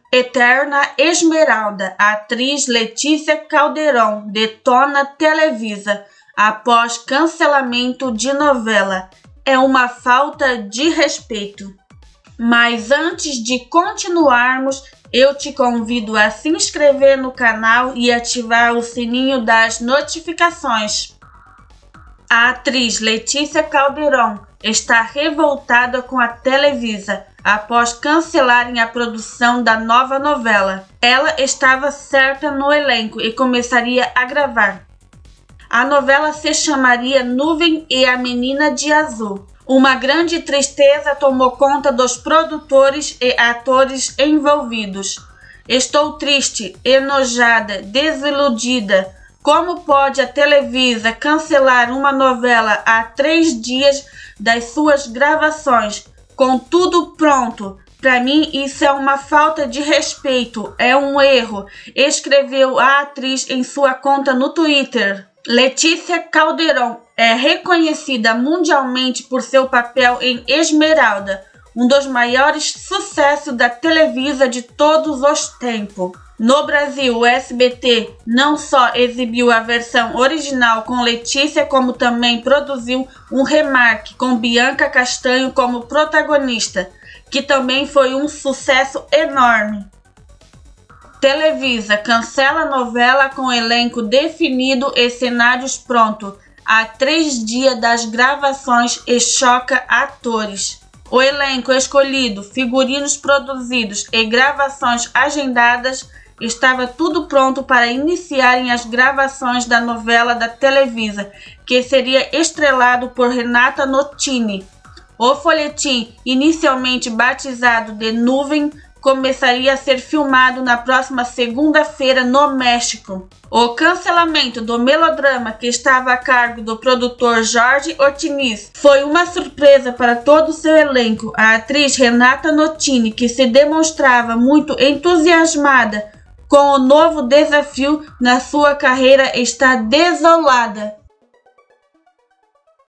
Eterna Esmeralda, a atriz Letícia Calderon detona Televisa após cancelamento de novela. É uma falta de respeito. Mas antes de continuarmos, eu te convido a se inscrever no canal e ativar o sininho das notificações. A atriz Letícia Calderon está revoltada com a Televisa após cancelarem a produção da nova novela. Ela estava certa no elenco e começaria a gravar. A novela se chamaria Nuvem e a Menina de Azul. Uma grande tristeza tomou conta dos produtores e atores envolvidos. Estou triste, enojada, desiludida. Como pode a Televisa cancelar uma novela há 3 dias das suas gravações, com tudo pronto? Para mim isso é uma falta de respeito, é um erro, escreveu a atriz em sua conta no Twitter. Letícia Calderon é reconhecida mundialmente por seu papel em Esmeralda, um dos maiores sucessos da Televisa de todos os tempos. No Brasil, o SBT não só exibiu a versão original com Letícia, como também produziu um remake com Bianca Castanho como protagonista, que também foi um sucesso enorme. Televisa cancela novela com elenco definido e cenários prontos há 3 dias das gravações e choca atores. O elenco escolhido, figurinos produzidos e gravações agendadas estava tudo pronto para iniciarem as gravações da novela da Televisa, que seria estrelado por Renata Notini. O folhetim, inicialmente batizado de Nuvem, começaria a ser filmado na próxima segunda-feira no México. O cancelamento do melodrama, que estava a cargo do produtor Jorge Ortiz, foi uma surpresa para todo o seu elenco. A atriz Renata Notini, que se demonstrava muito entusiasmada com o novo desafio na sua carreira, está desolada.